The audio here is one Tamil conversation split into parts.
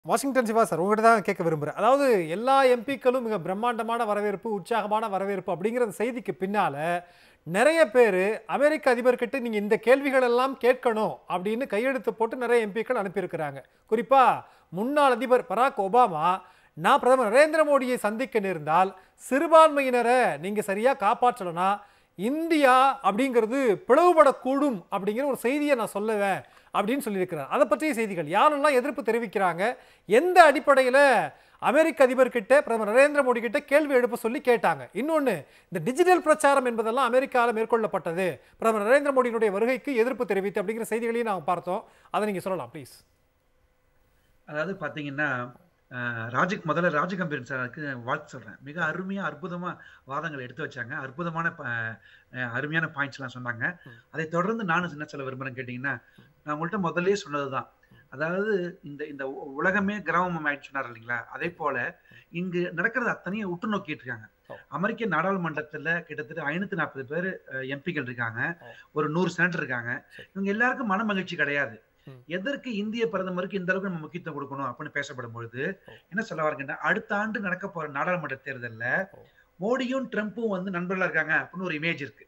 வாஷிங்டன் சிவா சார் உங்ககிட்ட தான் கேட்க விரும்புகிறேன். அதாவது எல்லா எம்பிக்களும் மிக பிரம்மாண்டமான வரவேற்பு, உற்சாகமான வரவேற்பு அப்படிங்கிற செய்திக்கு பின்னால நிறைய பேர் அமெரிக்க அதிபர்கிட்ட நீங்க இந்த கேள்விகள் எல்லாம் கேட்கணும் அப்படின்னு கையெழுத்து போட்டு நிறைய எம்பிக்கள் அனுப்பியிருக்கிறாங்க. குறிப்பா முன்னாள் அதிபர் பராக் ஒபாமா, நான் பிரதமர் நரேந்திர மோடியை சந்திக்க நேர்ந்தால் சிறுபான்மையினரை நீங்க சரியா காப்பாற்றலனா இந்தியா அப்படிங்கிறது பிளவுபடக்கூடும் அப்படிங்கிற ஒரு செய்தியை நான் சொல்லுவேன் அப்படின்னு சொல்லியிருக்கிறார். அதை பற்றிய செய்திகள் யாரெல்லாம் எதிர்ப்பு தெரிவிக்கிறாங்க, எந்த அடிப்படையில் அமெரிக்க அதிபர் கிட்ட பிரதமர் நரேந்திர மோடி கிட்ட கேள்வி எழுப்ப சொல்லி கேட்டாங்க. இன்னொன்று, இந்த டிஜிட்டல் பிரச்சாரம் என்பதெல்லாம் அமெரிக்காவில் மேற்கொள்ளப்பட்டது பிரதமர் நரேந்திர மோடியினுடைய வருகைக்கு எதிர்ப்பு தெரிவித்து அப்படிங்கிற செய்திகளையும் நாம் பார்த்தோம். அதை நீங்க சொல்லலாம் ப்ளீஸ். அதாவது பார்த்தீங்கன்னா முதல்ல ராஜகம்பீரன் சாருக்கு வாழ்த்து சொல்றேன். மிக அருமையா அற்புதமா வாதங்களை எடுத்து வச்சாங்க. அருமையான பாயிண்ட்ஸ்லாம் சொன்னாங்க. அதை தொடர்ந்து நானும் என்ன சொல்ல விரும்புறேன்னு கேட்டீங்கன்னா, நான் உங்கள்கிட்ட முதல்லயே சொன்னதுதான். அதாவது இந்த இந்த உலகமே கிராமம் ஆயிடுச்சு சொன்னார் இல்லைங்களா, அதே போல இங்கு நடக்கிறது அத்தனையும் உற்று நோக்கிட்டு இருக்காங்க. அமெரிக்க நாடாளுமன்றத்துல கிட்டத்தட்ட 540 பேர் எம்பிக்கள் இருக்காங்க, ஒரு 100 செனட்டர் இருக்காங்க. இவங்க எல்லாருக்கும் மன மகிழ்ச்சி கிடையாது. எதற்கு இந்திய பிரதமருக்கு இந்த அளவுக்கு நம்ம முக்கியத்துவம் கொடுக்கணும் அப்படின்னு பேசப்படும் பொழுது என்ன சொல்ல வரீங்கன்னா, அடுத்த ஆண்டு நடக்க போற நாடாளுமன்ற தேர்தல்ல மோடியும் ட்ரம்ப்பும் வந்து நண்பர்களா இருக்காங்க அப்படின்னு ஒரு இமேஜ் இருக்கு.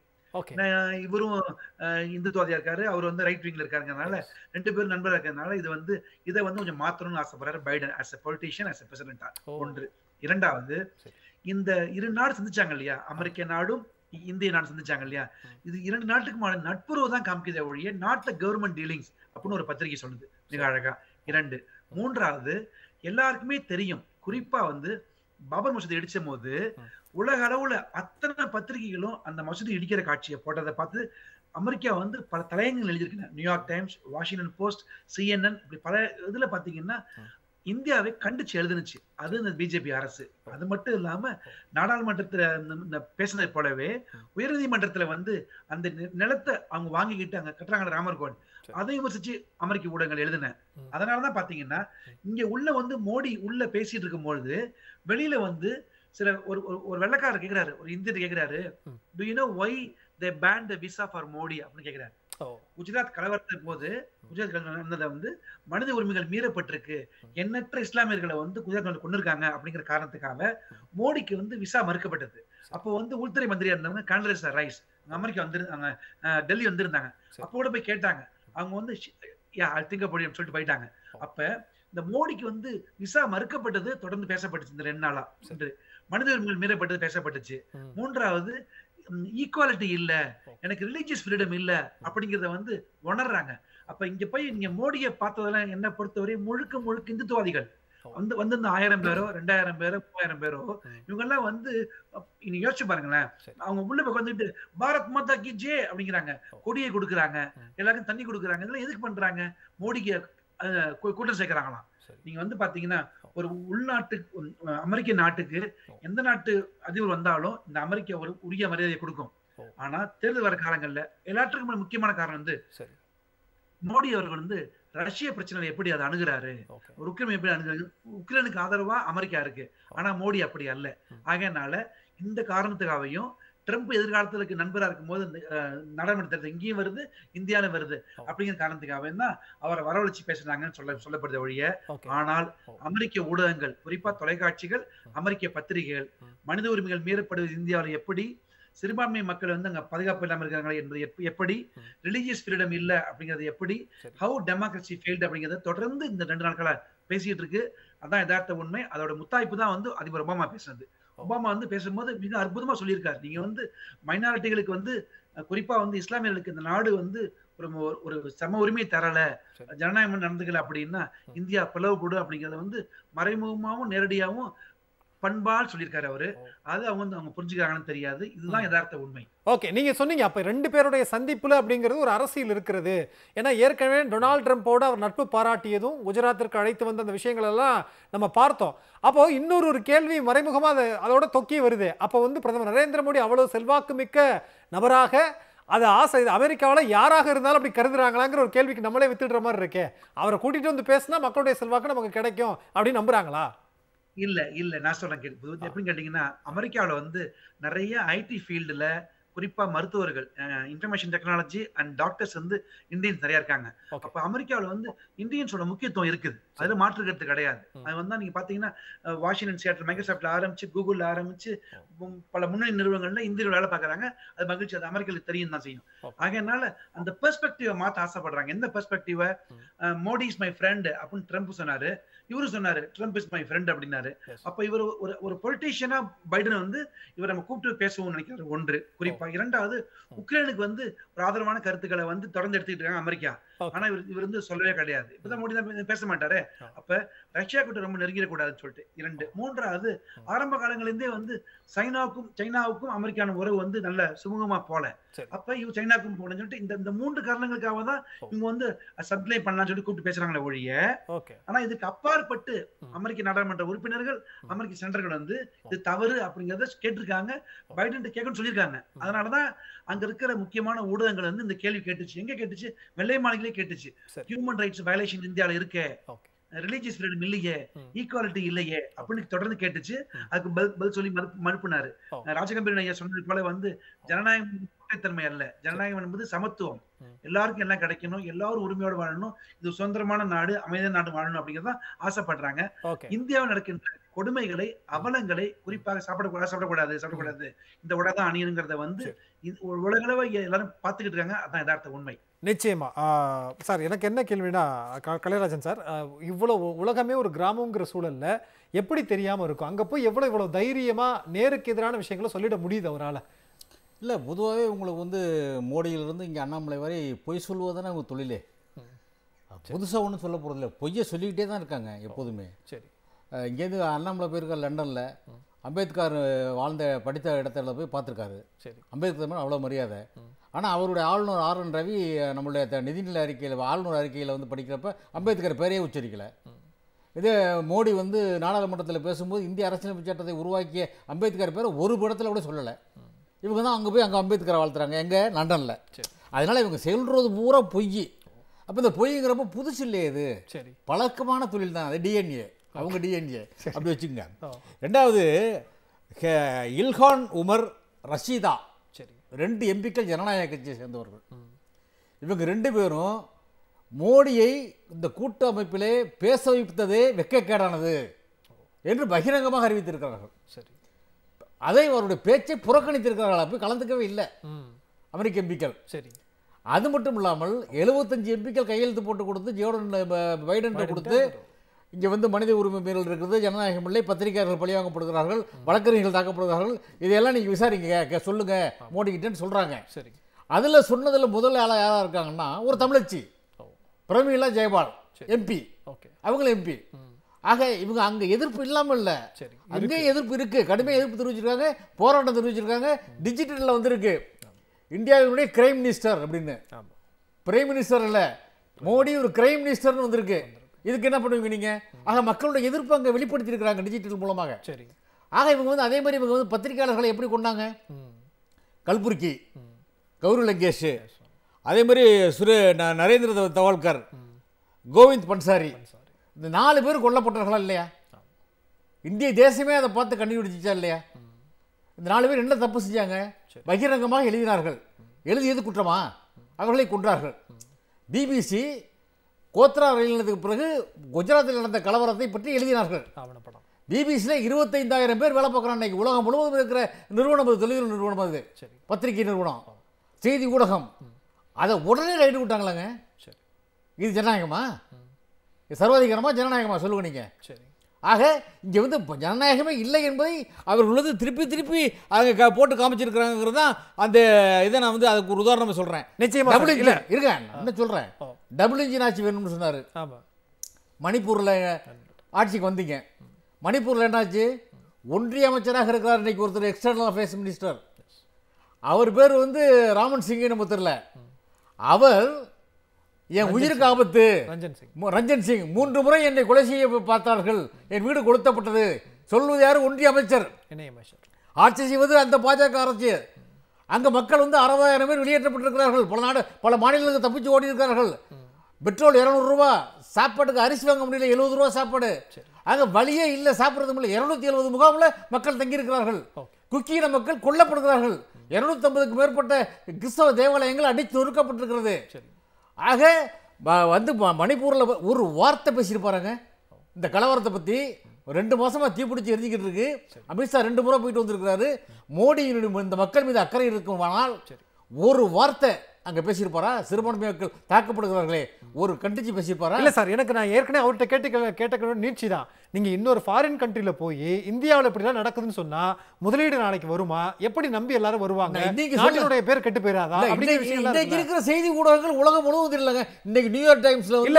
இவரும் இந்துத்துவாதியா இருக்காரு, அவர் வந்து ரைட் விங்ல இருக்காருங்கனால 2 பேரும் நண்பர்களா இருக்கிறதுனால இதை வந்து கொஞ்சம் மாத்தணும்னு ஆசைப்படுறாரு Biden as a politician, as a president. ஒன்று. இரண்டாவது, இந்த இரு நாடு சந்திச்சாங்க இல்லையா, அமெரிக்க நாடும் இந்திய நாடு சந்திச்சாங்க இல்லையா, இது 2 நாட்டுக்குமான நட்புறவு தான் காமிக்குதே ஒழிய நாட் த கவர்மெண்ட் டீலிங்ஸ் அப்படின்னு ஒரு பத்திரிகை சொல்லுது மிக அழகா. 2. மூன்றாவது, எல்லாருக்குமே தெரியும், குறிப்பா வந்து பாபர் மசூதி இடிச்ச போது உலக அளவுல அத்தனை பத்திரிகைகளும் அந்த மசூதி இடிக்கிற காட்சியை போட்டதை பார்த்து அமெரிக்கா வந்து பல தலையங்கள் எழுதியிருக்கேன். New York Times, Washington Post, CNN, இப்படி பல இதுல பாத்தீங்கன்னா இந்தியாவை கண்டிச்சு எழுதுனுச்சு. அது இந்த பிஜேபி அரசு. அது மட்டும் இல்லாம நாடாளுமன்றத்துல பேசுனதை போலவே உயர்நீதிமன்றத்துல வந்து அந்த நிலத்தை அவங்க வாங்கிக்கிட்டு அங்க கட்டுறாங்க ராமர் கோவில், அதை விமர்சிச்சு அமெரிக்க ஊடகங்கள் எழுதின. அதனாலதான் பாத்தீங்கன்னா இங்க உள்ள வந்து மோடி உள்ள பேசிட்டு இருக்கும் பொழுது வெளியில வந்து சில ஒரு வெள்ளக்காரர் கேக்குறாரு, ஒரு இந்தியர் கேக்குறாரு, do you know why they banned the visa for Modi அப்படின்னு கேக்குறாரு. குஜராத் கலவரத்தின் போது குஜராத் வந்து மனித உரிமைகள் மீறப்பட்டிருக்கு, எண்ணற்ற இஸ்லாமியர்களை வந்து குஜராத் கொண்டு இருக்காங்க அப்படிங்கிற காரணத்துக்காக மோடிக்கு வந்து விசா மறுக்கப்பட்டது. அப்போ வந்து உள்துறை மந்திரியா இருந்தவங்க கான்ட்ரேசா ரைஸ் அமெரிக்கா வந்திருந்தாங்க, டெல்லி வந்திருந்தாங்க. அப்போ கூட போய் கேட்டாங்க, அவங்க வந்து திங்க போடியும் சொல்லிட்டு போயிட்டாங்க. அப்ப இந்த மோடிக்கு வந்து விசா மறுக்கப்பட்டது தொடர்ந்து பேசப்பட்டுச்சு இந்த 2 நாளா. மனித உரிமைகள் மீறப்பட்டது பேசப்பட்டுச்சு. மூன்றாவது, ஈக்குவாலிட்டி இல்ல, எனக்கு ரிலீஜியஸ் ஃப்ரீடம் இல்ல அப்படிங்கறத வந்து உணர்றாங்க. அப்ப இங்க போய் நீங்க மோடியை பார்த்ததெல்லாம் என்ன பொறுத்தவரை முழுக்க இந்துத்துவாதிகள் வந்து 1000 பேரோ 2000 பேரோ 3000 பேரோ இவங்க எல்லாம் வந்து நீங்க யோசிச்சு பாருங்களேன், அவங்க உள்ள போய் வந்துட்டு பாரத் மாதா கி ஜே அப்படிங்கிறாங்க, கொடியை கொடுக்குறாங்க, எல்லாருக்கும் தண்ணி கொடுக்குறாங்க. இதெல்லாம் எதுக்கு பண்றாங்க? மோடிக்கு கூட்டம் சேர்க்கிறாங்களாம். நீங்க வந்து பாத்தீங்கன்னா ஒரு உள்நாட்டு அமெரிக்க நாட்டுக்கு எந்த நாட்டு அதிபர் வந்தாலும் இந்த அமெரிக்கா ஒரு உரிய மரியாதையை கொடுக்கும். ஆனா தேர்தல் வர காலங்கள்ல எல்லாத்துக்கும் முக்கியமான காரணம் வந்து மோடி அவர்கள் வந்து ரஷ்ய பிரச்சனை எப்படி அதை அணுகிறாரு, உக்ரைன் எப்படி அணுகிறாரு. உக்ரைனுக்கு ஆதரவா அமெரிக்கா இருக்கு, ஆனா மோடி அப்படி அல்ல. ஆகையனால இந்த காரணத்துக்காகவும் ட்ரம்ப் எதிர்காலத்துல நண்பரா இருக்கும் போது நாடாளுமன்ற இங்கேயும் வருது, இந்தியாவிலும் வருது அப்படிங்கிற காரணத்துக்காக தான் அவரை வரவழைச்சு பேசுறாங்கன்னு சொல்லப்படுது ஒழிய. ஆனால் அமெரிக்க ஊடகங்கள், குறிப்பா தொலைக்காட்சிகள், அமெரிக்க பத்திரிகைகள் மனித உரிமைகள் மீறப்படுவது இந்தியாவில் எப்படி, சிறுபான்மை மக்கள் வந்து அங்க பாதுகாப்பு இல்லாம இருக்காங்க என்பது எப்படி, ரிலீஜியஸ் ஃப்ரீடம் இல்ல அப்படிங்கிறது எப்படி, ஹவு டெமோக்ரஸி ஃபெயில்ட் அப்படிங்கறத தொடர்ந்து இந்த 2 நாட்களா பேசிட்டு இருக்கு. அதான் யதார்த்த உண்மை. அதோட முத்தாய்ப்பு தான் வந்து அதிபர் ஒபாமா பேசுனது. ஒபாமா வந்து பேசும்போது மிக அற்புதமா சொல்லியிருக்காரு, நீங்க வந்து மைனாரிட்டிகளுக்கு வந்து குறிப்பா வந்து இஸ்லாமியர்களுக்கு இந்த நாடு வந்து ஒரு சம உரிமை தரல, ஜனநாயகம் நடந்துக்கல அப்படின்னா இந்தியா பிளவுபடும் அப்படிங்கறத வந்து மறைமுகமாவும் நேரடியாகவும் பண்பால் சொல்லியிருக்காரு அவரு. அது அவங்க புரிஞ்சுக்கிறாங்கன்னு தெரியாது. இதுதான் யதார்த்த உண்மை. ஓகே, நீங்க சொன்னீங்க அப்ப 2 பேருடைய சந்திப்புல அப்படிங்கிறது ஒரு அரசியல் இருக்கிறது. ஏன்னா ஏற்கனவே டொனால்ட் ட்ரம்போட அவர் நட்பு பாராட்டியதும் குஜராத்திற்கு அழைத்து வந்த அந்த விஷயங்கள் எல்லாம் நம்ம பார்த்தோம். அப்போ இன்னொரு கேள்வி மறைமுகமா அதோட தொக்கி வருது. அப்போ வந்து பிரதமர் நரேந்திர மோடி அவ்வளவு செல்வாக்கு மிக்க நபராக அது ஆசை அமெரிக்காவில் யாராக இருந்தாலும் அப்படி கருதுறாங்களாங்கிற ஒரு கேள்விக்கு நம்மளே வித்துடுற மாதிரி இருக்கே. அவரை கூட்டிட்டு வந்து பேசினா மக்களுடைய செல்வாக்கு நமக்கு கிடைக்கும் அப்படின்னு நம்புறாங்களா? இல்ல நான் சொல்றேன் எப்படின்னு கேட்டீங்கன்னா, அமெரிக்காவில வந்து நிறைய ஐடி ஃபீல்டுல குறிப்பா மருத்துவர்கள், இன்ஃபர்மேஷன் டெக்னாலஜி அண்ட் டாக்டர்ஸ் வந்து இந்தியன்ஸ் நிறைய இருக்காங்க. அப்ப அமெரிக்காவில் வந்து இந்தியன்ஸோட முக்கியத்துவம் இருக்குது, அதுல மாற்று கருத்து கிடையாது. அது வந்து நீங்க பாத்தீங்கன்னா வாஷிங்டன் சியாட்டில் மைக்ரோசாஃப்ட்ல ஆரம்பிச்சு, கூகுள்ல ஆரம்பிச்சு பல முன்னணி நிறுவனங்கள்ல இந்தியர்கள் வேலை பார்க்கறாங்க. அது மகிழ்ச்சி, அது அமெரிக்காவுக்கு தெரியும் தான் செய்யும். ஆகையனால அந்த பெர்ஸ்பெக்டிவ் மாத்த ஆசைப்படுறாங்க. எந்த perspective? Modi is my friend அப்படின்னு ட்ரம்ப் சொன்னாரு, இவரு சொன்னாரு ட்ரம்ப் இஸ் மை ஃப்ரெண்ட் அப்படின்னாரு. அப்ப இவர் ஒரு பொலிட்டீஷியனா பைடன் வந்து இவர் நம்ம கூப்பிட்டு பேசுவோம்னு நினைக்கிறாரு. ஒன்று குறிப்பா. இரண்டாவது, உக்ரைனுக்கு வந்து ஒரு ஆதரவான கருத்துக்களை வந்து தொடர்ந்து எடுத்துக்கிட்டு இருக்காங்க அமெரிக்கா. ஆனா இவர் வந்து சொல்லவே கிடையாது. இப்பதான் மோடி தான் பேச மாட்டாரு. அப்ப ரஷ்யா கிட்ட ரொம்ப நெருங்கிடக்கூடாதுன்னு சொல்லிட்டு. இரண்டு. மூன்றாவது, ஆரம்ப காலங்களிலிருந்தே வந்து சைனாவுக்கும் அமெரிக்கான உறவு வந்து நல்ல சுமூகமா போல. அப்ப இவங்க சைனாவுக்கும் போகணும்னு சொல்லிட்டு இந்த மூன்று காரணங்களுக்காக தான் இவங்க வந்து சப்ளை பண்ணலாம்னு சொல்லி கூப்பிட்டு பேசுறாங்களே ஒழிய, ஆனா இதுக்கு அப்பாற்பட்டு அமெரிக்க நாடாளுமன்ற உறுப்பினர்கள், அமெரிக்க செனட்டர்கள் வந்து இது தவறு அப்படிங்கறத கேட்டிருக்காங்க, பைடன் கேட்கணும்னு சொல்லியிருக்காங்க. அதனாலதான் அங்க இருக்கிற முக்கியமான ஊடகங்கள் வந்து இந்த கேள்வி கேட்டுச்சு. எங்க கேட்டுச்சு? வெள்ளை மாளிகையிலே கேட்டுச்சு. ஹியூமன் ரைட்ஸ் வயலேஷன் இந்தியாவில இருக்கே, ரிலீஜியஸ் ஃப்ரீடம் இல்லையே, ஈக்குவாலிட்டி இல்லையே அப்படின்னு தொடர்ந்து கேட்டுச்சு. அதுக்கு பதில் சொல்லி மறுப்பினாரு. ராஜகம்பீரன் ஐயா சொன்னது போல வந்து ஜனநாயகம் தன்மை அல்ல, ஜனநாயகம் என்பது சமத்துவம், எல்லாருக்கும் எல்லாம் கிடைக்கணும், எல்லாரும் உரிமையோடு வாழணும், இது சுதந்திரமான நாடு, அமைதியான நாடு வாழணும் அப்படிங்கறத ஆசைப்படுறாங்க. இந்தியாவில் நடக்கின்ற கொடுமைகளை, அவலங்களை, குறிப்பாக சாப்பிடக்கூடாது, இந்த உடை தான் அணியணுங்கிறத வந்து உலகளவை எல்லாரும் பார்த்துக்கிட்டு இருக்காங்க. அதான் யதார்த்த உண்மை. நிச்சயமா. சார், எனக்கு என்ன கேள்வினா, கலைராஜன் சார், இவ்வளவு உலகமே ஒரு கிராமங்கிற சூழல்ல எப்படி தெரியாம இருக்கும்? அங்க போய் எவ்வளவு தைரியமா நேருக்கு எதிரான விஷயங்களை சொல்லிட முடியுது அவரால்? இல்லை, பொதுவாகவே உங்களுக்கு வந்து மோடியிலிருந்து இங்கே அண்ணாமலை வரை பொய் சொல்லுவதானே அவங்க தொழிலே. புதுசாக ஒன்றும் சொல்ல போகிறதில்ல, பொய்யை சொல்லிக்கிட்டே தான் இருக்காங்க எப்போதுமே. சரி, இங்கேருந்து அண்ணாமலை போயிருக்கார் லண்டனில், அம்பேத்கர் படித்த இடத்துல போய் பார்த்துருக்காரு. சரி, அம்பேத்கர் மேலே அவ்வளோ மரியாதை. ஆனால் அவருடைய ஆளுநர் RN ரவி நம்மளுடைய நிதிநிலை அறிக்கையில், ஆளுநர் அறிக்கையில் வந்து படிக்கிறப்ப அம்பேத்கர் பேரையே உச்சரிக்கலை. இதே மோடி வந்து நாடாளுமன்றத்தில் பேசும்போது இந்திய அரசியலமைப்பு சட்டத்தை உருவாக்கிய அம்பேத்கர் பேரை ஒரு படத்தில் கூட சொல்லலை. இவங்க தான் அங்கே போய் அங்கே அம்பேத்கரை வாழ்த்துறாங்க, எங்கே? லண்டனில். அதனால் இவங்க சொல்கிறது பூரா பொய். அப்போ இந்த பொய்ங்கிறப்ப புதுசு இல்லையே, இது சரி பழக்கமான தொழில் தான், அது டிஎன்ஏ, அவங்க டிஎன்ஏ அப்படி வச்சுக்கோங்க. ரெண்டாவது, இல்ஹான் உமர் ரஷீதா, சரி, 2 எம்பிக்கள் ஜனநாயக கட்சியை சேர்ந்தவர்கள். இவங்க 2 பேரும் மோடியை இந்த கூட்டு அமைப்பிலே பேச வைத்ததே வெட்கக்கேடானது என்று பகிரங்கமாக அறிவித்திருக்கிறார்கள். சரி, அதை அவருடைய பேச்சை புறக்கணித்திருக்கிறார்கள், அப்போ கலந்துக்கவே இல்லை அமெரிக்க எம்பிக்கள். சரி, அது மட்டும் இல்லாமல் 75 எம்பிக்கள் கையெழுத்து போட்டு கொடுத்து பைடன் கொடுத்து இங்கே வந்து மனித உரிமை மீறல் இருக்கிறது, ஜனநாயகம் இல்லை, பத்திரிகையாளர்கள் பழிவாங்கப்படுகிறார்கள், வழக்கறிஞர்கள் தாக்கப்படுகிறார்கள், இதையெல்லாம் நீங்கள் விசாரிங்க, சொல்லுங்க மோடிக்கிட்டேன்னு சொல்கிறாங்க. சரி, அதில் சொன்னதில் முதல் ஆளாக யாராக இருக்காங்கன்னா ஒரு தமிழச்சி பிரமீளா ஜெயபால் எம்பி. ஓகே, அவங்களும் எம்பி. ஆக இவங்க அங்கே எதிர்ப்பு இல்லாமல் இல்லை, சரி, அங்கேயும் எதிர்ப்பு இருக்குது, கடுமையாக எதிர்ப்பு தெரிவிச்சிருக்காங்க, போராட்டம் தெரிவிச்சிருக்காங்க. டிஜிட்டலில் வந்துருக்கு இந்தியாவினுடைய கிரைம் மினிஸ்டர் அப்படின்னு. பிரைம் மினிஸ்டர் இல்லை, மோடி ஒரு கிரைம் மினிஸ்டர்னு வந்திருக்கு. இதுக்கு என்ன பண்ணுவீங்க நீங்கள்? ஆக மக்களுடைய எதிர்ப்பு அங்கே வெளிப்படுத்தியிருக்கிறாங்க டிஜிட்டல் மூலமாக. சரி, ஆக இவங்க வந்து அதே மாதிரி இவங்க வந்து பத்திரிகையாளர்களை எப்படி கொண்டாங்க? கல்புர்கி, கௌரி லங்கேஷ், அதே மாதிரி நரேந்திர தவால்கர், கோவிந்த் பன்சாரி, இந்த 4 பேர் கொல்லப்பட்டார்களா இல்லையா? இந்திய தேசமே அதை பார்த்து கண்டுபிடிச்சா இல்லையா? இந்த 4 பேர் என்ன தப்பு செஞ்சாங்க? பகிரங்கமாக எழுதினார்கள். எழுதியது குற்றமா? அவர்களை கொன்றார்கள். பிபிசி கோத்ரா ரயில் நிலையத்துக்கு பிறகு குஜராத்தில் நடந்த கலவரத்தை பற்றி எழுதினார்கள். பிபிசியில் 25,000 பேர் வேலை பார்க்குறாங்க. இன்னைக்கு உலகம் முழுவதும் இருக்கிற நிறுவனம் அது, தொழில் நிறுவனம் அது, பத்திரிகை நிறுவனம், செய்தி ஊடகம். அதை உடனே ரைடு விட்டாங்களாங்க. இது ஜனநாயகமா? இது சர்வாதிகாரமா ஜனநாயகமா? சொல்லுங்க நீங்கள். சரி, ஆக இங்கே வந்து ஜனநாயகமே இல்லை என்பதை அவர்கள் வந்து திருப்பி அவங்க போட்டு காமிச்சிருக்கிறாங்கிறது தான் அந்த இதை நான் வந்து அதுக்கு ஒரு உதாரணமாக சொல்கிறேன். நிச்சயமாக இருக்கேன், என்ன சொல்கிறேன், டபுள் இன்ஜின் ஆட்சி வேணும்னு சொன்னார். மணிப்பூரில் ஆட்சிக்கு வந்தீங்க. மணிப்பூரில் என்னாச்சு? ஒன்றிய அமைச்சராக இருக்கிறார் இன்றைக்கி ஒருத்தர், எக்ஸ்டர்னல் அஃபேர்ஸ் மினிஸ்டர். அவர் பேர் வந்து ராமன் சிங் நம்ம தெரியல. அவர் என் உயிருக்கு ஆபத்து, ரஞ்சன் சிங் 3 முறை என்னை கொலை செய்ய பார்த்தார்கள், என் வீடு கொளுத்தப்பட்டது. சொல்வது யாரு? ஒன்றிய அமைச்சர். ஆட்சி செய்வது அந்த பாஜக அரசு. அங்க மக்கள் வந்து 60,000 பேர் வெளியேற்றப்பட்டிருக்கிறார்கள். பல மாநிலங்களுக்கு தப்பிச்சு ஓடி இருக்கிறார்கள். பெட்ரோல் 200 ரூபா, சாப்பாட்டுக்கு அரிசி வாங்க முடியல, 70 ரூபா சாப்பாடு. அங்க வழியே இல்லை, சாப்பிட்றது முடியல. 270 முகாமில் மக்கள் தங்கியிருக்கிறார்கள். குக்கியின மக்கள் கொல்லப்படுகிறார்கள். 250க்கு மேற்பட்ட கிறிஸ்தவ தேவாலயங்கள் அடித்து நொறுக்கப்பட்டிருக்கிறது. ஆக வந்து மணிப்பூரில் ஒரு வார்த்தை பேசிட்டு பாருங்க இந்த கலவரத்தை பற்றி. 2 மாசமா தீப்பிடிச்சு எரிஞ்சிக்கிட்டு இருக்கு. அமித்ஷா 2 முறை போயிட்டு வந்திருக்கிறாரு. மோடியினுடைய இந்த மக்கள் மீது அக்கறை இருக்குமானால் ஒரு வார்த்தை அங்க பேசியிருப்பாரா? சிறுபான்மை மக்கள் தாக்கப்படுகிறார்களே ஒரு கண்டிச்சு பேசியிருப்பாரா? இல்ல சார், எனக்கு நான் ஏற்கனவே அவர்கிட்ட கேட்ட நீட்சி தான். நீங்க இன்னொரு ஃபாரின் கண்ட்ரில போய் இந்தியாவில் இப்படிலாம் நடக்குதுன்னு சொன்னா முதலீடு நாளைக்கு வருமா? எப்படி நம்பி எல்லாரும் வருவாங்க? நாட்டினுடைய பேர் கெட்டு போயிடாதா? இன்னைக்கு இருக்கிற செய்தி ஊடகங்கள் உலகம் முழுவதும் இல்லைங்க. இன்னைக்கு நியூயார்க் டைம்ஸ்ல இல்ல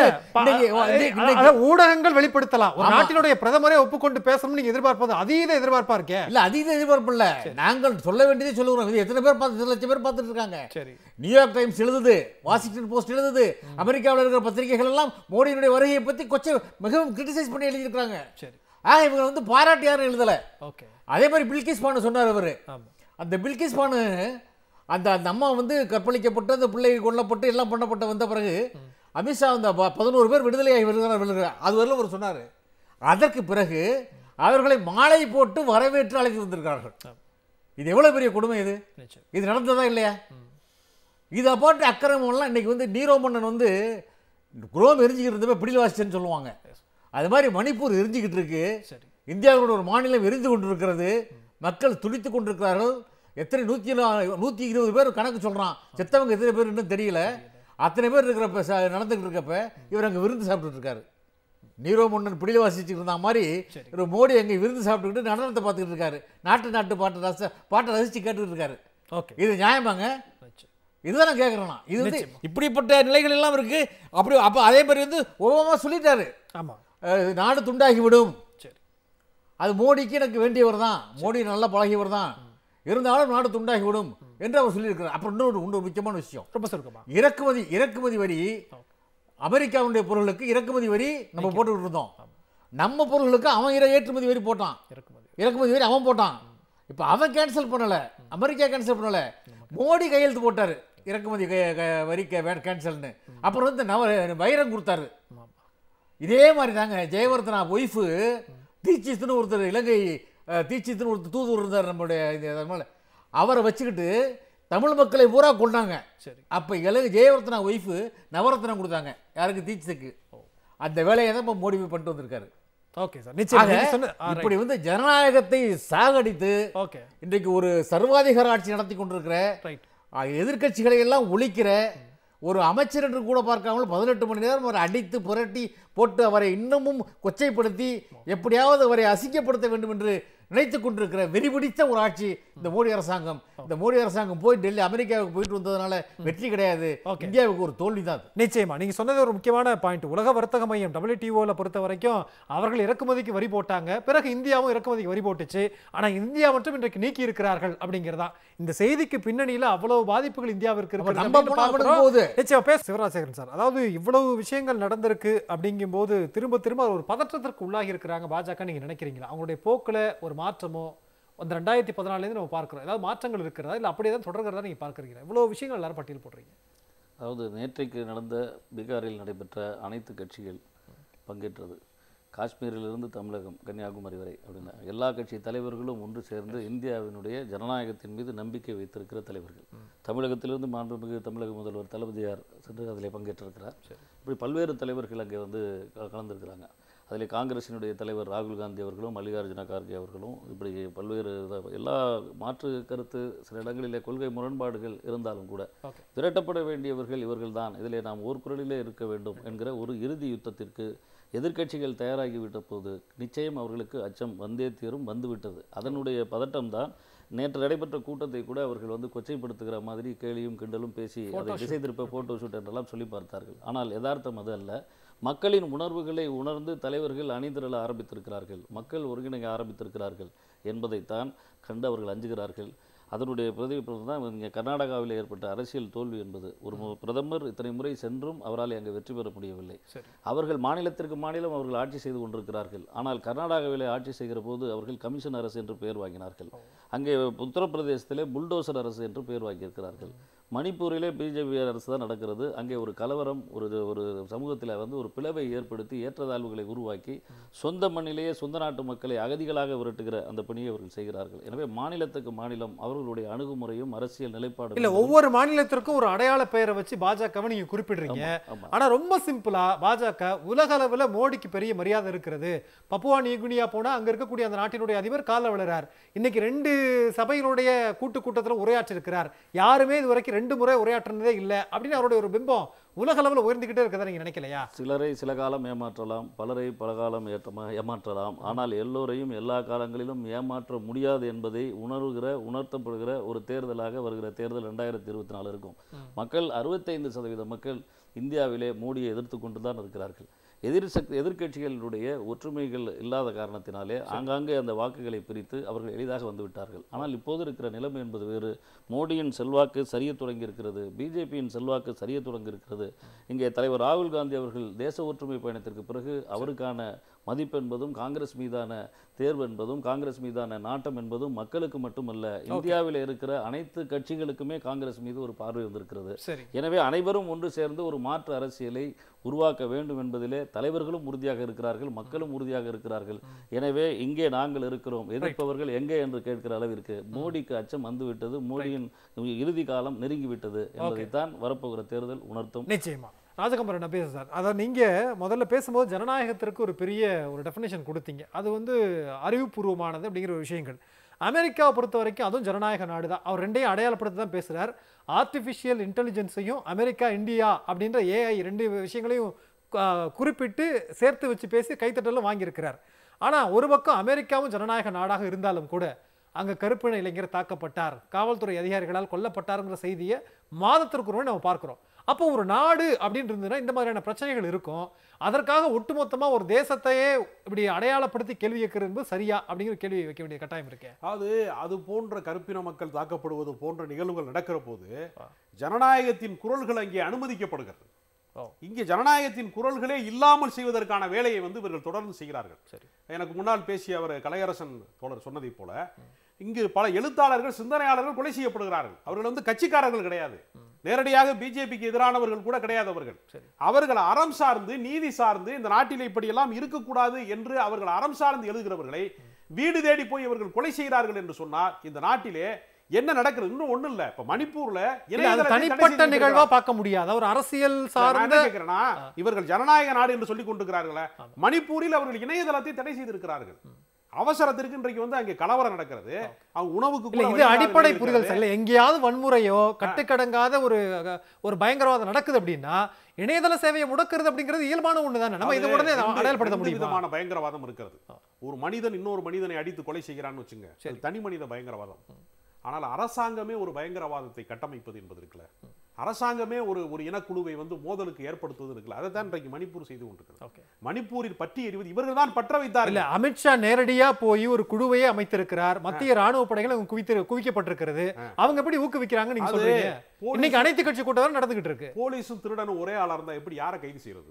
ஊடகங்கள் வெளிப்படுத்தலாம். ஒரு நாட்டினுடைய பிரதமரே ஒப்புக்கொண்டு பேசணும்னு நீங்க எதிர்பார்ப்பது அதீத எதிர்பார்ப்பா இருக்கே. இல்ல அதீத எதிர்பார்ப்பு இல்ல, நாங்கள் சொல்ல வேண்டியதே சொல்லுகிறோம். இது எத்தனை பேர் பார்த்து 2 லட்சம் பேர் பார்த்துட்டு இருக்காங்க. நியூயார்க் டைம்ஸ் எழுதுது, வாஷிங்டன் போஸ்ட் எழுதுது, அமெரிக்காவில் இருக்கிற பத்திரிகைகள் எல்லாம் மோடியினுடைய வருகையை பத்தி மிகவும் கிரிட்டிசைஸ் பண்ணி எழுதியிருக்காங்க. இவங்க வந்து பாராட்டி யாரும் எழுதல. அதே மாதிரி பில்கிஸ் பானு சொன்னார் அவரு. அந்த பில்கிஸ் பானு அந்த அம்மா வந்து கற்பழிக்கப்பட்டு அந்த பிள்ளை கொல்லப்பட்டு எல்லாம் பண்ணப்பட்ட வந்த பிறகு அமித்ஷா அந்த 11 பேர் விடுதலையாகி வருகிறார் அது வரல அவர் சொன்னார். அதற்கு பிறகு அவர்களை மாலை போட்டு வரவேற்று அழைத்து வந்திருக்கிறார்கள். இது எவ்வளவு பெரிய கொடுமை! இது நடந்ததா இல்லையா? இதை போட்டு அக்கிரமம்லாம் இன்னைக்கு வந்து நீரோ மன்னன் வந்து குரோம் எரிஞ்சிக்கிட்டு இருந்தப்ப பிடில் வாசிச்சேன்னு சொல்லுவாங்க. அது மாதிரி மணிப்பூர் எரிஞ்சிக்கிட்டு இருக்கு. இந்தியாவோட ஒரு மாநிலம் எரிந்து கொண்டிருக்கிறது. மக்கள் துடித்து கொண்டிருக்கிறார்கள். எத்தனை 120 பேர் கணக்கு சொல்றான். செத்தவங்க எத்தனை பேர் இன்னும் தெரியல. அத்தனை பேர் இருக்கிறப்ப நடந்துகிட்டு இருக்கப்ப இவர் அங்கே விருந்து சாப்பிட்டுட்டு இருக்காரு. நீரோ மன்னன் பிடில வாசிச்சுட்டு இருந்த மாதிரி ஒரு மோடி அங்கே விருந்து சாப்பிட்டுக்கிட்டு நடனத்தை பார்த்துக்கிட்டு இருக்காரு. நாட்டு பாட்டை ரசிச்சு கேட்டுக்கிட்டு இருக்காரு. இது நியாயமாங்க? இதுதான் நான் கேட்குறேன். இது வந்து இப்படிப்பட்ட நிலைகள் எல்லாம் இருக்கு. அப்படி அப்போ அதே மாதிரி வந்து ஒவ்வொரு சொல்லிட்டாரு. ஆமாம், நாடு துண்டாகிவிடும். அது மோடிக்கு எனக்கு வேண்டியவர் தான், மோடி நல்லா பழகியவர் தான், இருந்தாலும் நாடு துண்டாகிவிடும் என்று அவர் சொல்லியிருக்கிறார். அப்புறம் இன்னொரு முக்கியமான விஷயம், ரொம்ப சுருக்கமா, இறக்குமதி வரி. அமெரிக்காவுடைய பொருளுக்கு இறக்குமதி வரி நம்ம போட்டுக்கிட்டு இருந்தோம். நம்ம பொருளுக்கு அவன் ஏற்றுமதி வரி போட்டான். இறக்குமதி வரி அவன் போட்டான். இப்போ அவன் கேன்சல் பண்ணலை, அமெரிக்கா கேன்சல் பண்ணலை, மோடி கையெழுத்து போட்டார் இறக்குமதி வரி கேன்சல்னு. அப்புறம் வந்து வைரம் கொடுத்தாரு. இதே மாதிரி தாங்க ஜெயவர்தனா ஒய்ஃபு தீட்சித்துன்னு ஒருத்தர், இலங்கை தீட்சித்துன்னு ஒருத்தர் தூதுவர் இருந்தார் நம்மளுடைய, அவரை வச்சுக்கிட்டு தமிழ் மக்களை பூரா கொண்டாங்க. அப்போ ஜெயவர்தனா ஒய்ஃபு நவரத்னம் கொடுத்தாங்க. யாருக்கு? தீட்சித்துக்கு. அந்த வேலையை தான் இப்போ மோடி பண்ணிட்டு வந்திருக்காரு. இப்படி வந்து ஜனநாயகத்தை சாகடித்து இன்றைக்கு ஒரு சர்வாதிகார ஆட்சி நடத்தி கொண்டிருக்கிற, எதிர்கட்சிகளை எல்லாம் ஒழிக்கிற ஒரு அமைச்சர் என்று கூட பார்க்காமல் 18 மணி நேரம் அவரை அடித்து புரட்டி போட்டு அவரை இன்னமும் கொச்சைப்படுத்தி எப்படியாவது அவரை அசிங்கப்படுத்த வேண்டும் என்று நினைத்துக் கொண்டிருக்கிற வெறிபிடித்த ஒரு ஆட்சி இந்த மோடி அரசாங்கம். இந்த மோடி அரசாங்கம் போய் டெல்லி அமெரிக்காவுக்கு போயிட்டு வந்ததுனால வெற்றி கிடையாது, இந்தியாவுக்கு ஒரு தோல்வி தான். நிச்சயமா நீங்க சொன்னது ஒரு முக்கியமான பாயிண்ட். உலக வர்த்தக மையம் WTOல பொறுத்த வரைக்கும் அவர்கள் இறக்குமதிக்கு வரி போட்டாங்க, பிறகு இந்தியாவும் இறக்குமதிக்கு வரி போட்டுச்சு. ஆனா இந்தியா மட்டும் இன்றைக்கு நீக்கி இருக்கிறார்கள் அப்படிங்கிறதா இந்த செய்திக்கு பின்னணியில அவ்வளவு பாதிப்புகள் இந்தியாவிற்கு இருக்கு. சிவராஜசேகரன் சார், அதாவது இவ்வளவு விஷயங்கள் நடந்திருக்கு அப்படிங்கும் போது திரும்ப திரும்ப ஒரு பதற்றத்திற்கு உள்ளாகி இருக்கிறாங்க பாஜக. நீங்க நினைக்கிறீங்களா அவங்களுடைய போக்குல ஒரு மாற்றமோ அந்த 2014 நம்ம பார்க்கிறோம், ஏதாவது மாற்றங்கள் இருக்கிறதா இல்லை அப்படியே தான் தொடர்கிறதா நீங்கள் பார்க்குறீங்க? இவ்வளோ விஷயங்கள் எல்லாரும் பட்டியல் போடுறீங்க. அதாவது நேற்றைக்கு நடந்த பீகாரில் நடைபெற்ற அனைத்து கட்சிகள் பங்கேற்றது. காஷ்மீரிலிருந்து தமிழகம், கன்னியாகுமரி வரை அப்படின்னா எல்லா கட்சி தலைவர்களும் ஒன்று சேர்ந்து இந்தியாவினுடைய ஜனநாயகத்தின் மீது நம்பிக்கை வைத்திருக்கிற தலைவர்கள். தமிழகத்திலிருந்து மாண்புமிகு தமிழக முதல்வர் தளபதியார் சென்று அதில் பங்கேற்றிருக்கிறார். இப்படி பல்வேறு தலைவர்கள் அங்கே வந்து கலந்துருக்கிறாங்க. அதில் காங்கிரசினுடைய தலைவர் ராகுல் காந்தி அவர்களும் மல்லிகார்ஜுன கார்கே அவர்களும் இப்படி பல்வேறு எல்லா மாற்று கருத்து, சில இடங்களிலே கொள்கை முரண்பாடுகள் இருந்தாலும் கூட திரட்டப்பட வேண்டியவர்கள் இவர்கள்தான், இதிலே நாம் ஒரு குரலிலே இருக்க வேண்டும் என்கிற ஒரு இறுதி யுத்தத்திற்கு எதிர்க்கட்சிகள் தயாராகிவிட்ட போது நிச்சயம் அவர்களுக்கு அச்சம் வந்தே தீரும், வந்துவிட்டது. அதனுடைய பதட்டம்தான் நேற்று நடைபெற்ற கூட்டத்தை கூட அவர்கள் வந்து கொச்சைப்படுத்துகிற மாதிரி கேலியும் கிண்டலும் பேசி அதை திசை திருப்ப ஃபோட்டோ ஷூட் என்றெல்லாம் சொல்லி பார்த்தார்கள். ஆனால் யதார்த்தம் அது அல்ல. மக்களின் உணர்வுகளை உணர்ந்து தலைவர்கள் அணிதிரள ஆரம்பித்திருக்கிறார்கள், மக்கள் ஒருங்கிணைக்க ஆரம்பித்திருக்கிறார்கள் என்பதைத்தான் கண்டு அவர்கள் அஞ்சுகிறார்கள். அதனுடைய பிரதிபலிப்பு தான் இங்கே கர்நாடகாவில் ஏற்பட்ட அரசியல் தோல்வி என்பது. ஒரு பிரதமர் இத்தனை முறை சென்றும் அவரால் அங்கே வெற்றி பெற முடியவில்லை. அவர்கள் மாநிலத்திற்கு மாநிலம் அவர்கள் ஆட்சி செய்து கொண்டிருக்கிறார்கள். ஆனால் கர்நாடகாவில் ஆட்சி செய்கிற போது அவர்கள் கமிஷன் அரசு என்று பெயர் வாங்கினார்கள். அங்கே உத்தரப்பிரதேசத்திலே புல்டோசர் அரசு என்று பெயர் வாங்கியிருக்கிறார்கள். மணிப்பூரிலே பிஜேபி அரசு தான் நடக்கிறது. அங்கே ஒரு கலவரம், ஒரு சமூகத்தில் வந்து ஒரு பிளவை ஏற்படுத்தி ஏற்றத்தாழ்வுகளை உருவாக்கி சொந்த மண்ணிலேயே சொந்த நாட்டு மக்களை அகதிகளாக விரட்டுகிற அந்த பணியை அவர்கள் செய்கிறார்கள். எனவே மாநிலத்துக்கு மாநிலம் அவர்களுடைய அணுகுமுறையும் அரசியல் நிலைப்பாடு இல்ல, ஒவ்வொரு மாநிலத்திற்கும் ஒரு அடையாள பெயரை வச்சு பாஜகவை நீங்க குறிப்பிடுறீங்க. ஆனா ரொம்ப சிம்பிளா பாஜக உலக அளவில் மோடிக்கு பெரிய மரியாதை இருக்கிறது. பப்புவா நியூகினியா போனா அங்க இருக்கக்கூடிய அந்த நாட்டினுடைய அதிபர் கால விழுறார். இன்னைக்கு 2 சபைகளுடைய கூட்டத்தில் உரையாற்றிருக்கிறார். யாருமே இது வரைக்கும் 2 முறை உரையாற்றினதே இல்லை அப்படின்னு அவருடைய ஒரு பிம்பம் உலக அளவில் உயர்ந்துகிட்டே இருக்கதா நீங்க நினைக்கலையா? சிலரை சில காலம் ஏமாற்றலாம், பலரை பல காலம் ஏமாற்றலாம். ஆனால் எல்லோரையும் எல்லா காலங்களிலும் ஏமாற்ற முடியாது என்பதை உணர்த்தப்படுகிற ஒரு தேர்தலாக வருகிற தேர்தல் 2024 இருக்கும். மக்கள் 65% மக்கள் இந்தியாவிலே மோடியை எதிர்த்து கொண்டு தான் இருக்கிறார்கள். எதிர்க்கட்சிகளுடைய ஒற்றுமைகள் இல்லாத காரணத்தினாலே ஆங்காங்கே அந்த வாக்குகளை பிரித்து அவர்கள் எளிதாக வந்துவிட்டார்கள். ஆனால் இப்போது இருக்கிற நிலைமை என்பது வேறு. மோடியின் செல்வாக்கு சரிய தொடங்கி இருக்கிறது, பிஜேபியின் செல்வாக்கு சரிய தொடங்கி இருக்கிறது. இங்கே தலைவர் ராகுல் காந்தி அவர்கள் தேச ஒற்றுமை பயணத்திற்கு பிறகு அவருக்கான மதிப்பு என்பதும் காங்கிரஸ் மீதான தேர்வு என்பதும் காங்கிரஸ் மீதான நாட்டம் என்பதும் மக்களுக்கு மட்டுமல்ல, இந்தியாவில் இருக்கிற அனைத்து கட்சிகளுக்குமே காங்கிரஸ் மீது ஒரு பார்வை வந்திருக்கிறது. எனவே அனைவரும் ஒன்று சேர்ந்து ஒரு மாற்று அரசியலை உருவாக்க வேண்டும் என்பதிலே தலைவர்களும் உறுதியாக இருக்கிறார்கள், மக்களும் உறுதியாக இருக்கிறார்கள். எனவே இங்கே நாங்கள் இருக்கிறோம், எதிர்ப்பவர்கள் எங்கே என்று கேட்கிற அளவிற்கு மோடிக்கு அச்சம் வந்துவிட்டது, மோடியின் இறுதி காலம் நெருங்கிவிட்டது என்பதைத்தான் வரப்போகிற தேர்தல் உணர்த்தும். நிச்சயமா. ராஜகம்பரன் நான் பேசுகிறேன் சார். அதாவது நீங்கள் முதல்ல பேசும்போது ஜனநாயகத்திற்கு ஒரு பெரிய ஒரு டெஃபினேஷன் கொடுத்தீங்க. அது வந்து அறிவுபூர்வமானது அப்படிங்கிற ஒரு விஷயங்கள். அமெரிக்காவை பொறுத்த வரைக்கும் அதுவும் ஜனநாயக நாடு தான். அவர் 2ஐயும் அடையாளப்படுத்தி தான் பேசுகிறார். ஆர்டிஃபிஷியல் இன்டெலிஜென்ஸையும் அமெரிக்கா இந்தியா அப்படின்ற AI 2 விஷயங்களையும் குறிப்பிட்டு சேர்த்து வச்சு பேசி கைத்தட்டலும் வாங்கியிருக்கிறார். ஆனால் ஒரு பக்கம் அமெரிக்காவும் ஜனநாயக நாடாக இருந்தாலும் கூட அங்கே கருப்பின இளைஞர் தாக்கப்பட்டார், காவல்துறை அதிகாரிகளால் கொல்லப்பட்டாருங்கிற செய்தியை மாதத்திற்கு ஒரு நம்ம பார்க்குறோம். அப்போ ஒரு நாடு அப்படின்னு இருந்ததுன்னா இந்த மாதிரியான பிரச்சனைகள் இருக்கும். அதற்காக ஒட்டுமொத்தமாக ஒரு தேசத்தையே இப்படி அடையாளப்படுத்தி கேள்வி கேட்கிறது என்பது சரியா அப்படிங்கிற கேள்வி வைக்க வேண்டிய கட்டாயம் இருக்கு. அது போன்ற கருப்பின மக்கள் தாக்கப்படுவது போன்ற நிகழ்வுகள் நடக்கிற போது ஜனநாயகத்தின் குரல்கள் அங்கே அனுமதிக்கப்படுகிறது. இங்கே ஜனநாயகத்தின் குரல்களே இல்லாமல் செய்வதற்கான வேலையை வந்து இவர்கள் தொடர்ந்து செய்கிறார்கள். எனக்கு முன்னால் பேசிய அவர் கலையரசன் தோழர் சொன்னதை போல இங்கு பல எழுத்தாளர்கள், சிந்தனையாளர்கள் கொலை செய்யப்படுகிறார்கள். அவர்கள் வந்து கட்சிக்காரர்கள் கிடையாது, நேரடியாக பிஜேபிக்கு எதிரானவர்கள் கூட கிடையாது. அவர்கள் அறம் சார்ந்து நீதி சார்ந்து இந்த நாட்டில் இப்படியெல்லாம் இருக்கக்கூடாது என்று அவர்கள் அறம் சார்ந்து எழுதுகிறவர்களை வீடு தேடி போய் இவர்கள் கொலை செய்கிறார்கள் என்று சொன்னால் இந்த நாட்டிலே என்ன நடக்கிறது? இன்னும் ஒண்ணு இல்ல. இப்ப மணிப்பூர்ல தனிப்பட்ட நிகழ்வா பார்க்க முடியாது, ஒரு அரசியல் சார்ந்த கேட்கிறேன்னா இவர்கள் ஜனநாயக நாடு என்று சொல்லிக் கொண்டிருக்கிறார்களே, மணிப்பூரில் அவர்கள் இணையதளத்தை தடை செய்திருக்கிறார்கள். அவசரத்திற்கு இன்றைக்கு வந்து அங்கே கலவரம் நடக்கிறது. அவங்க உணவுக்கு கூட இது அடிப்படை புரிதல் இல்லை. எங்கேயாவது வன்முறையோ கட்டுக்கடங்காத ஒரு பயங்கரவாதம் நடக்குது அப்படின்னா இணையதள சேவையை முடக்கிறது அப்படிங்கிறது இயல்பான ஒண்ணு தானே. நம்ம இதை உடனே அடையாளப்படுத்த முடியும். விதமான பயங்கரவாதம் இருக்கிறது. ஒரு மனிதன் இன்னொரு மனிதனை அடித்து கொலை செய்கிறான்னு வச்சுங்க, தனி மனித பயங்கரவாதம். ஆனால் அரசாங்கமே ஒரு பயங்கரவாதத்தை கட்டமைப்பது என்பது இருக்குல்ல, அரசாங்கமே ஒரு இனக்குழுவை வந்து மோதலுக்கு ஏற்படுத்துவது இருக்குல்ல, அதை தான் இன்றைக்கு மணிப்பூர் செய்து கொண்டிருக்கிறது. மணிப்பூரில் பற்றி எறிவது இவர்கள் தான் பற்ற வைத்தார். இல்ல, அமித்ஷா நேரடியா போய் ஒரு குழுவையே அமைத்திருக்கிறார். மத்திய ராணுவ படைகள் குவிக்கப்பட்டிருக்கிறது. அவங்க எப்படி ஊக்குவிக்கிறாங்க நீங்க சொல்றீங்க? இன்னைக்கு அனைத்து கட்சி கூட்டம் நடந்துகிட்டு இருக்கு. போலீஸும் திருடனும் ஒரே ஆளா இருந்தா எப்படி யாரை கைது செய்யறது?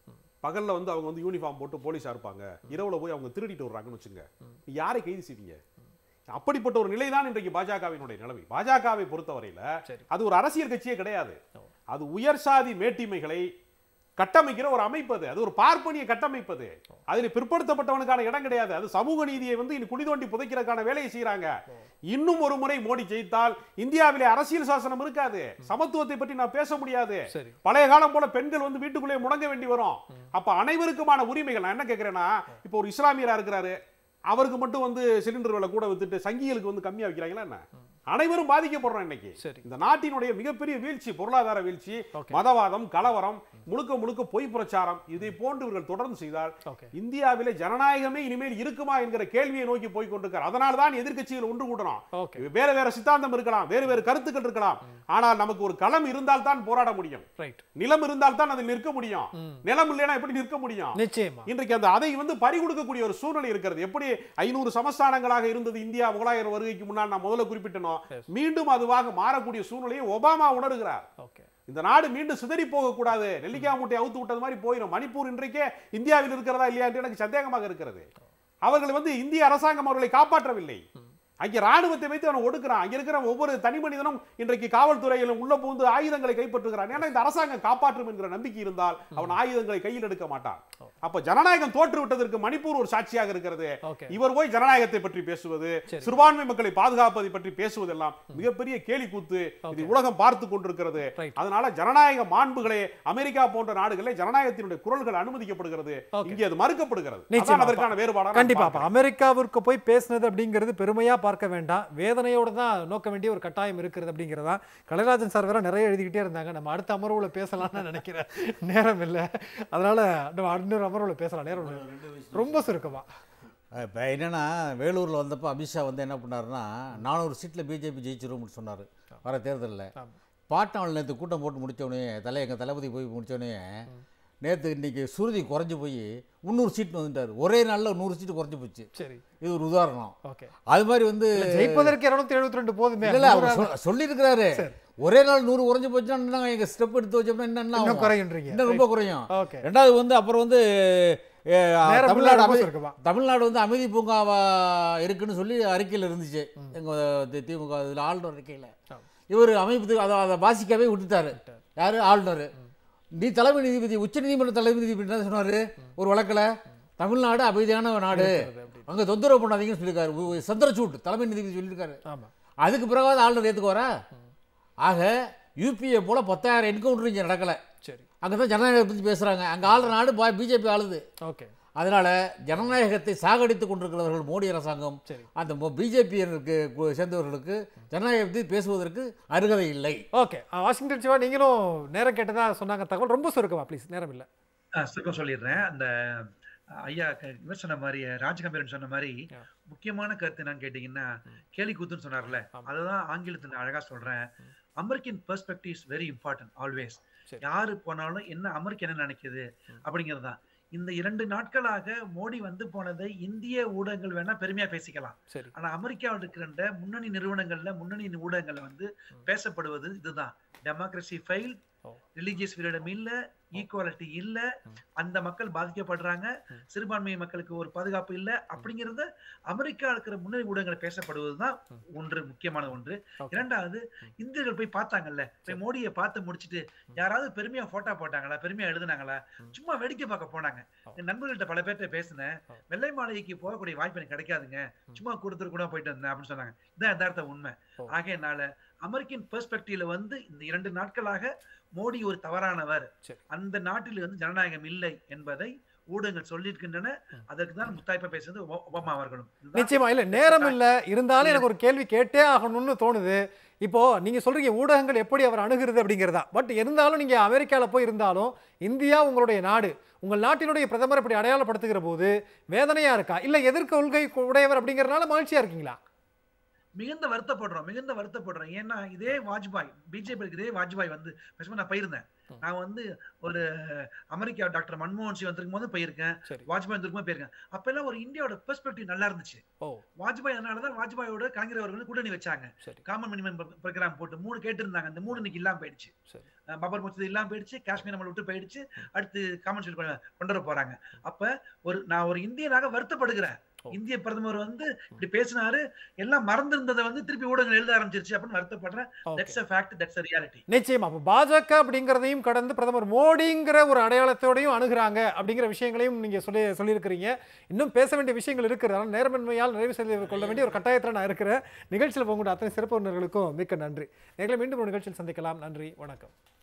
பகல்ல வந்து அவங்க வந்து யூனிஃபார்ம் போட்டு போலீஸா இருப்பாங்க, இரவுல போய் அவங்க திருடிட்டு வர்றாங்கன்னு வச்சுங்க, யாரை கைது செய்வீங்க? அப்படிப்பட்ட ஒரு நிலைதான் இன்றைக்கு பாஜகவினுடைய நிலைமை. பாஜகவை பொறுத்தவரையில அது ஒரு அரசியல் கட்சியே கிடையாது. அது உயர் சாதி மேட்டிமைகளை கட்டமைக்கிற ஒரு அமைப்பது, அது ஒரு பார்ப்பனிய கட்டமைப்பது. அதில் பிற்படுத்தப்பட்டவனுக்கான இடம் கிடையாது. அது சமூக நீதியை வந்து இனி குழி தோண்டி புதைக்கிறதுக்கான வேலையை செய்யறாங்க. இன்னும் ஒரு முறை மோடி ஜெயித்தால் இந்தியாவிலே அரசியல் சாசனம் இருக்காது, சமத்துவத்தை பற்றி நான் பேச முடியாது. பழைய காலம் போல பெண்கள் வந்து வீட்டுக்குள்ளே முடங்க வேண்டி வரும். அப்ப அனைவருக்குமான உரிமைகள். நான் என்ன கேட்கிறேன்னா, இப்போ ஒரு இஸ்லாமியரா இருக்கிறாரு, அவருக்கு மட்டும் வந்து சிலிண்டர் விலை கூட வித்துட்டு சங்கிகளுக்கு வந்து கம்மியா வைக்கிறாங்களா என்ன? அனைவரும் பாதிக்கப்படுறோம். இன்னைக்கு இந்த நாட்டினுடைய மிகப்பெரிய வீழ்ச்சி, பொருளாதார வீழ்ச்சி, மதவாதம், கலவரம், முழுக்க பொய் பிரச்சாரம், இதை போன்று இவர்கள் தொடர்ந்து செய்தால் இந்தியாவிலே ஜனநாயகமே இனிமேல் இருக்குமா என்கிற கேள்வியை நோக்கி போய் கொண்டிருக்கிறார். அதனால தான் எதிர்க்கட்சிகள் ஒன்று கூட்டணும். வேற சித்தாந்தம் இருக்கலாம், வேறு கருத்துக்கள் இருக்கலாம், ஆனால் நமக்கு ஒரு களம் இருந்தால் தான் போராட முடியும். நிலம் இருந்தால் தான் அதில் நிற்க முடியும். நிலம் இல்லைன்னா எப்படி நிற்க முடியும்? இன்றைக்கு அதை வந்து பறி கொடுக்கக்கூடிய ஒரு சூழ்நிலை இருக்கிறது. எப்படி 500 சமஸ்தானங்களாக இருந்தது இந்தியா முகலாயர் வருகைக்கு முன்னால் நான் முதல்ல குறிப்பிட்டனோ, மீண்டும் அதுவாக மாறக்கூடிய சூழ்நிலையை ஒபாமா உணர்கிறார். இந்த நாடு மீண்டும் சிதறி போக கூடாது, நெல்லிக்காய் மூட்டை அவுத்து விட்டது மாதிரி போயிடும். மணிப்பூர் இன்றைக்கே இந்தியாவில் இருக்கிறதா இல்லையா என்று எனக்கு சந்தேகமாக இருக்கிறது. அவர்கள் வந்து இந்திய அரசாங்கம் அவர்களை காப்பாற்றவில்லை. அங்கே ராணுவத்தை வைத்து அவன் ஒடுக்குறான். அங்க இருக்கிற ஒவ்வொரு தனி மனிதனும் இன்றைக்கு காவல்துறையிலும் உள்ள புகுந்து ஆயுதங்களை கைப்பற்றுகிறான். ஏன்னா இந்த அரசாங்கம் காப்பாற்றும் என்கிற நம்பிக்கை இருந்தால் அவன் ஆயுதங்களை கையில் எடுக்க மாட்டான். அப்ப ஜனநாயகம் தோற்று விட்டதற்கு மணிப்பூர் ஒரு சாட்சியாக இருக்கிறது. இவர் போய் ஜனநாயகத்தை பற்றி பேசுவது, சிறுபான்மை மக்களை பாதுகாப்பதை பற்றி பேசுவதெல்லாம் மிகப்பெரிய கேலி கூத்து. இது உலகம் பார்த்து கொண்டிருக்கிறது. அதனால ஜனநாயக மாண்புகளே அமெரிக்கா போன்ற நாடுகளில் ஜனநாயகத்தினுடைய குரல்கள் அனுமதிக்கப்படுகிறது, இங்கே அது மறுக்கப்படுகிறது. அதற்கான வேறுபாடு கண்டிப்பா. அமெரிக்காவிற்கு போய் பேசினது அப்படிங்கிறது பெருமையா பார்க்க வேண்டாம், வேதனையோட தான் நோக்க வேண்டிய ஒரு கட்டாயம் இருக்கிறது அப்படிங்கிறதா. கலைராஜன் சார் வேற நிறைய எழுதிக்கிட்டே இருந்தாங்க. நம்ம அடுத்த அமர்வுல பேசலாம்னு நினைக்கிறேன், நேரம் இல்லை. அதனால நம்ம இன்னொரு அமர்வுல பேசலாம், நேரம் ரொம்ப சுருக்கமா. இப்போ என்னென்னா, வேலூரில் வந்தப்போ அமித்ஷா வந்து என்ன பண்ணாருன்னா 400 சீட்டில் பிஜேபி ஜெயிச்சிரும்னு சொன்னார் வர தேர்தலில். பாட்னாவில் நேற்று கூட்டம் போட்டு முடித்தோடனே எங்கள் தளபதி போய் முடித்தோடனே நேற்று இன்றைக்கி சுருதி குறைஞ்சி போய் 300 சீட் வந்துட்டார். ஒரே நாளில் 100 சீட்டு குறைஞ்சி போச்சு. சரி, இது ஒரு உதாரணம். அது மாதிரி வந்து ஜெயிப்பதற்கு 272 போதுமே. இல்லை, அவர் சொல்லியிருக்கிறாரு ஒரே நாள் 100 குறைஞ்சி போச்சுன்னா எங்கள் ஸ்டெப் எடுத்து வச்சோம்னா என்ன குறையுன்றீங்க, இன்னும் ரொம்ப குறையும். ரெண்டாவது வந்து அப்புறம் வந்து தமிழ்நாடு வந்து அமைதி பூங்காவா இருக்குன்னு சொல்லி அறிக்கையில் இருந்துச்சு எங்கள் திமுக இதில் ஆளுநர் அறிக்கையில். இவர் அமைப்பு அதை வாசிக்கவே விட்டுட்டாரு. யார்? ஆளுநர். நீ தலைமை நீதிபதி, உச்ச நீதிமன்ற தலைமை நீதிபதி என்ன சொன்னார் ஒரு வழக்கில்? தமிழ்நாடு அமைதியான நாடு, அங்கே தொந்தரவு பண்ணாதீங்கன்னு சொல்லியிருக்காரு. சந்திரசூட் தலைமை நீதிபதி சொல்லியிருக்காரு. அதுக்கு பிறகு ஆளுநர் ஏற்றுக்குவாரா? ஆக யூபிஏ போல 10,000 என்கவுண்டர் இங்கே நடக்கலை. சரி, அங்கே தான் ஜனநாயகத்தை பற்றி பேசுகிறாங்க. அங்கே ஆளுற நாடு பிஜேபி ஆளுது. ஓகே, அதனால் ஜனநாயகத்தை சாகடித்து கொண்டிருக்கிறவர்கள் மோடி அரசாங்கம். அந்த பிஜேபியருக்கு சேர்ந்தவர்களுக்கு ஜனநாயகத்தை பேசுவதற்கு அருகதை இல்லை. ஓகே, வாஷிங்டன் சிவா, நீங்களும் நேரம் கேட்டதா சொன்னாங்க. தகவல் ரொம்ப சுருக்கமா ப்ளீஸ், நேரம் இல்லை. சுருக்கம் சொல்லிடுறேன். அந்த ஐயா இவர் சொன்ன மாதிரி, ராஜகம்பீரன் சொன்ன மாதிரி முக்கியமான கருத்து என்னன்னு கேட்டீங்கன்னா, கேலி கூத்துன்னு சொன்னார்ல, அதுதான் ஆங்கிலத்தில் அழகா சொல்றேன். American perspective is very important always. யாரு போனாலும் என்ன அமெரிக்கா என்ன நினைக்குது அப்படிங்கிறது தான். இந்த 2 நாட்களாக மோடி வந்து போனதை இந்திய ஊடகங்கள் வேணா பெருமையா பேசிக்கலாம். ஆனா அமெரிக்காவில் இருக்கிற முன்னணி நிறுவனங்கள்ல, முன்னணி ஊடகங்கள்ல வந்து பேசப்படுவது இதுதான். டெமோக்ரஸி ஃபெயில், ரிலிஜியஸ் ஃப்ரீடம் இல்ல, ஈக்குவாலிட்டி இல்ல, அந்த மக்கள் பாதிக்கப்படுறாங்க, சிறுபான்மை மக்களுக்கு ஒரு பாதுகாப்பு இல்ல அப்படிங்கறத அமெரிக்கா இருக்கிற முன்னணி ஊடகங்கள் பேசப்படுவதுதான் ஒன்று, முக்கியமான ஒன்று. இரண்டாவது, இந்தியர்கள் போய் பார்த்தாங்கல்ல, போய் மோடியை பார்த்து முடிச்சுட்டு யாராவது பெருமையா போட்டோ போட்டாங்களா, பெருமையா எழுதுனாங்களா? சும்மா வேடிக்கை பார்க்க போனாங்க. என் நண்பர்கள்ட்ட பல பேர்ட்ட பேசினேன், வெள்ளை மாளிகைக்கு போகக்கூடிய வாய்ப்பு எனக்கு கிடைக்காதுங்க, சும்மா கொடுத்துட்டு கூட போயிட்டு வந்தேன் அப்படின்னு சொன்னாங்க. இதான் யதார்த்த உண்மை. ஆகையனால அமெரிக்கன் பெர்ஸ்பெக்டிவ்ல வந்து இந்த 2 நாட்களாக மோடி ஒரு தவறானவர், அந்த நாட்டில் வந்து ஜனநாயகம் இல்லை என்பதை ஊடகங்கள் சொல்லியிருக்கின்றன. அதற்கு தான் முத்தாய்ப்பா பேசுறது ஒபாமா அவர்களும். நிச்சயமா இல்ல, நேரம் இல்ல, இருந்தாலும் எனக்கு ஒரு கேள்வி கேட்டே ஆகணும்னு தோணுது. இப்போ நீங்க சொல்றீங்க ஊடகங்கள் எப்படி அவர் அணுகிறது அப்படிங்கிறதா. பட் இருந்தாலும் நீங்க அமெரிக்கால போய் இருந்தாலும் இந்தியா உங்களுடைய நாடு, உங்கள் நாட்டினுடைய பிரதமர் இப்படி அடையாளப்படுத்துகிற போது வேதனையா இருக்கா, இல்ல எதிர்கொள்கை உடையவர் அப்படிங்கறதுனால மகிழ்ச்சியா இருக்கீங்களா? மிகுந்த வருத்தப்படுறோம். ஏன்னா இதே வாஜ்பாய், பிஜேபி இதே வாஜ்பாய் வந்து நான் போயிருந்தேன். நான் வந்து ஒரு அமெரிக்கா டாக்டர் மன்மோகன் சிங் வந்திருக்கும் போது போயிருக்கேன், வாஜ்பாய் வந்திருக்கும் போயிருக்கேன். அப்ப எல்லாம் ஒரு இந்தியாவோட பெர்ஸ்பெக்டிவ் நல்லா இருந்துச்சு. வாஜ்பாய் அதனாலதான் வாஜ்பாயோட கலைஞர் அவர்கள் கூட்டணி வச்சாங்க. காமன் மினிமம் ப்ரோக்ராம் போட்டு 3 கேட்டிருந்தாங்க. அந்த 3 இன்னைக்கு இல்லாம போயிடுச்சு. பபர் முச்சது இல்லாம போயிடுச்சு, காஷ்மீர் நம்மளை விட்டு போயிடுச்சு. அடுத்து காமன் கொண்டு வர போறாங்க. அப்ப நான் ஒரு இந்தியனாக வருத்தப்படுகிறேன். இந்திய பிரதமர் வந்து இப்படி பேசினாரு, எல்லாம் மறந்திருந்ததை வந்து திருப்பி ஊடகங்கள் எழுத ஆரம்பிச்சிருச்சு அப்படின்னு வருத்தப்படுறேன். That's a fact, that's a reality. நிச்சயமா பாஜக அப்படிங்கறதையும் கடந்து பிரதமர் மோடிங்கிற ஒரு அடையாளத்தோடையும் அணுகுறாங்க அப்படிங்கிற விஷயங்களையும் நீங்க சொல்லியிருக்கிறீங்க. இன்னும் பேச வேண்டிய விஷயங்கள் இருக்கிறது. ஆனால் நேர்மையால் நிறைவு செய்து கொள்ள வேண்டிய ஒரு கட்டாயத்தில் நான் இருக்கிறேன். நிகழ்ச்சியில் போகக்கூடிய அத்தனை சிறப்பு விருந்தினர்களுக்கும் மிக்க நன்றி. நேர்களை மீண்டும் ஒரு நிகழ்ச்சியில் சந்திக்கலாம். நன்றி, வணக்கம்.